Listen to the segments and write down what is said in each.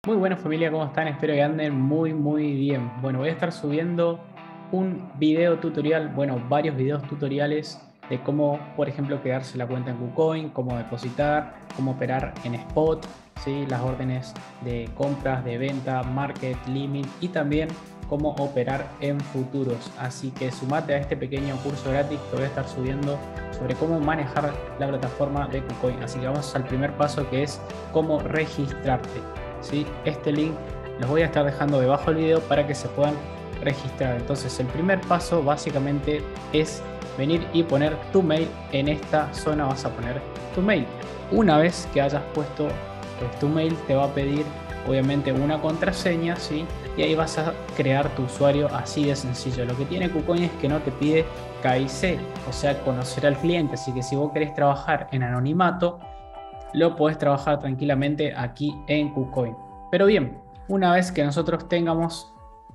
Muy buenas familia, ¿cómo están? Espero que anden muy bien. Bueno, voy a estar subiendo un video tutorial, bueno, varios videos tutoriales de cómo, por ejemplo, quedarse la cuenta en KuCoin, cómo depositar, cómo operar en spot, ¿sí? Las órdenes de compras, de venta, market, limit y también cómo operar en futuros. Así que sumate a este pequeño curso gratis que voy a estar subiendo sobre cómo manejar la plataforma de KuCoin. Así que vamos al primer paso, que es cómo registrarte. ¿Sí? Este link los voy a estar dejando debajo del video para que se puedan registrar. Entonces el primer paso básicamente es venir y poner tu mail. En esta zona vas a poner tu mail. Una vez que hayas puesto tu mail, te va a pedir obviamente una contraseña, ¿sí? Y ahí vas a crear tu usuario, así de sencillo. Lo que tiene KuCoin es que no te pide KIC, o sea, conocer al cliente. Así que si vos querés trabajar en anonimato, lo podés trabajar tranquilamente aquí en KuCoin. Pero bien, una vez que nosotros tengamos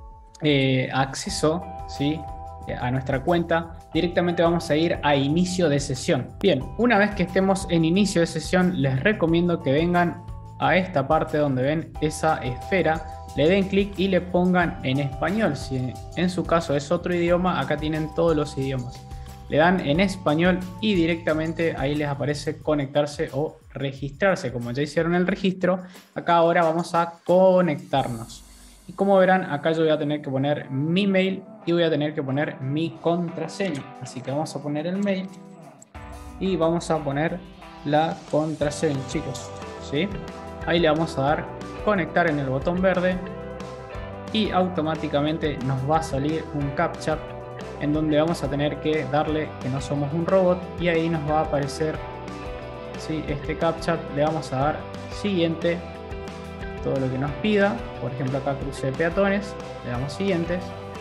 acceso, ¿sí?, a nuestra cuenta, directamente vamos a ir a inicio de sesión. Bien, una vez que estemos en inicio de sesión, les recomiendo que vengan a esta parte donde ven esa esfera, le den clic y le pongan en español. Si en su caso es otro idioma, acá tienen todos los idiomas. Le dan en español y directamente ahí les aparece conectarse o registrarse. Como ya hicieron el registro, acá ahora vamos a conectarnos. Y como verán, acá yo voy a tener que poner mi mail y voy a tener que poner mi contraseña. Así que vamos a poner el mail y vamos a poner la contraseña, chicos, ¿sí? Ahí le vamos a dar conectar en el botón verde y automáticamente nos va a salir un captcha en donde vamos a tener que darle que no somos un robot, y ahí nos va a aparecer, ¿sí?, este captcha. Le vamos a dar siguiente, todo lo que nos pida. Por ejemplo, acá cruce de peatones, le damos siguientes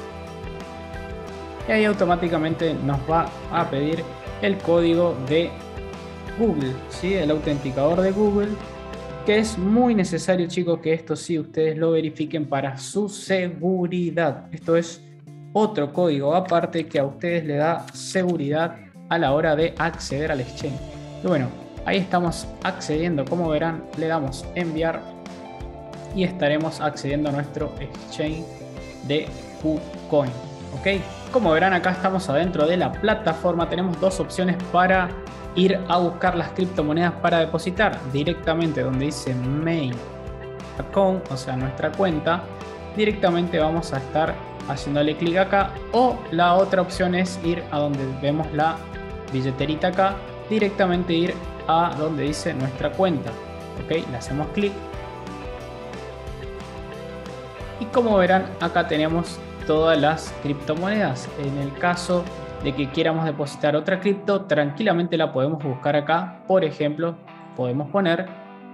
y ahí automáticamente nos va a pedir el código de Google, ¿sí?, el autenticador de Google, que es muy necesario, chicos, que esto sí ustedes lo verifiquen para su seguridad. Esto es otro código aparte que a ustedes le da seguridad a la hora de acceder al exchange. Y bueno, ahí estamos accediendo. Como verán, le damos enviar y estaremos accediendo a nuestro exchange de KuCoin. ¿Ok? Como verán, acá estamos adentro de la plataforma. Tenemos dos opciones para ir a buscar las criptomonedas para depositar. Directamente donde dice main account, o sea, nuestra cuenta, directamente vamos a estar haciéndole clic acá, o la otra opción es ir a donde vemos la billeterita acá, directamente ir a donde dice nuestra cuenta. Ok, le hacemos clic y como verán, acá tenemos todas las criptomonedas. En el caso de que quieramos depositar otra cripto, tranquilamente la podemos buscar acá. Por ejemplo, podemos poner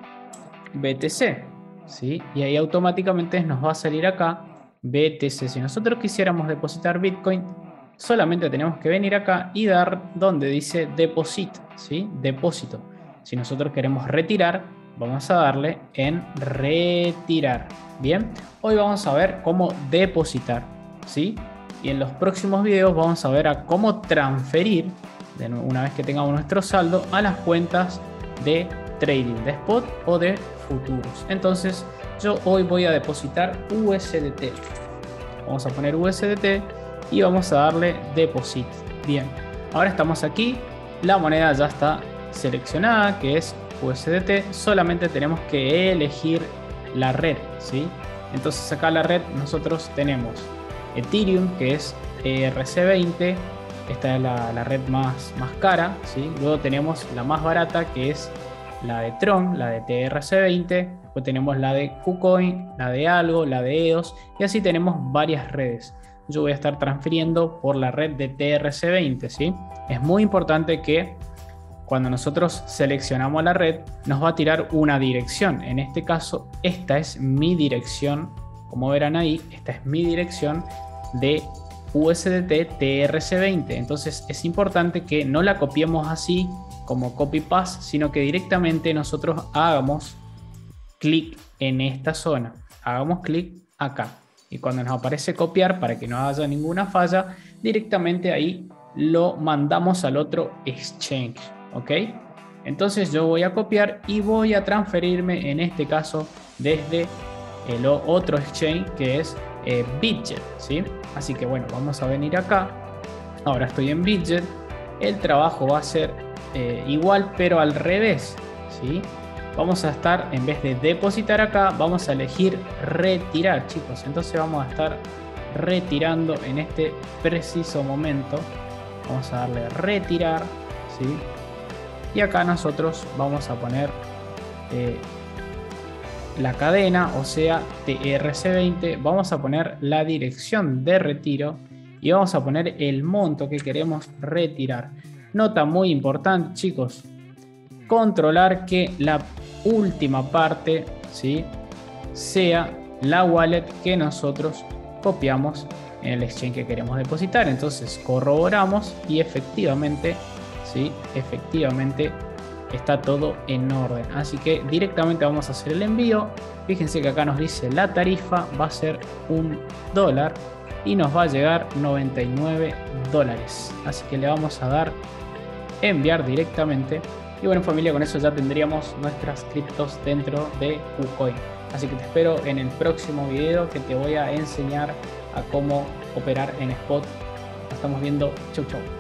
BTC, ¿sí? Y ahí automáticamente nos va a salir acá BTC. Si nosotros quisiéramos depositar Bitcoin, solamente tenemos que venir acá y dar donde dice Deposit, ¿sí? Depósito. Si nosotros queremos retirar, vamos a darle en retirar. Bien, hoy vamos a ver cómo depositar, ¿sí? Y en los próximos videos vamos a ver a cómo transferir, una vez que tengamos nuestro saldo, a las cuentas de trading, de spot o de futuros. Entonces yo hoy voy a depositar USDT. Vamos a poner USDT y vamos a darle deposit. Bien, ahora estamos aquí, la moneda ya está seleccionada, que es USDT. Solamente tenemos que elegir la red, ¿sí? Entonces acá la red nosotros tenemos Ethereum, que es ERC20. Esta es la red más cara, ¿sí? Luego tenemos la más barata, que es la de Tron, la de TRC20. Después tenemos la de KuCoin, la de Algo, la de EOS, y así tenemos varias redes. Yo voy a estar transfiriendo por la red de TRC20, ¿sí? Es muy importante que cuando nosotros seleccionamos la red, nos va a tirar una dirección. En este caso, esta es mi dirección. Como verán ahí, esta es mi dirección de USDT TRC20. Entonces es importante que no la copiemos así como copy paste, sino que directamente nosotros hagamos clic en esta zona, hagamos clic acá, y cuando nos aparece copiar, para que no haya ninguna falla, directamente ahí lo mandamos al otro exchange. ¿Ok? Entonces yo voy a copiar y voy a transferirme, en este caso, desde el otro exchange que es Bitget, ¿sí? Así que bueno, vamos a venir acá. Ahora estoy en Bitget. El trabajo va a ser igual, pero al revés, ¿sí? Vamos a estar, en vez de depositar acá, vamos a elegir retirar, chicos. Entonces vamos a estar retirando en este preciso momento. Vamos a darle retirar, ¿sí? Y acá nosotros vamos a poner la cadena, o sea, TRC20. Vamos a poner la dirección de retiro y vamos a poner el monto que queremos retirar. Nota muy importante, chicos, controlar que la última parte, ¿sí?, sea la wallet que nosotros copiamos en el exchange que queremos depositar. Entonces corroboramos y efectivamente, ¿sí?, efectivamente está todo en orden. Así que directamente vamos a hacer el envío. Fíjense que acá nos dice la tarifa va a ser $1 y nos va a llegar $99. Así que le vamos a dar enviar directamente. Y bueno, familia, con eso ya tendríamos nuestras criptos dentro de KuCoin. Así que te espero en el próximo video, que te voy a enseñar a cómo operar en spot. Nos estamos viendo. Chau, chau.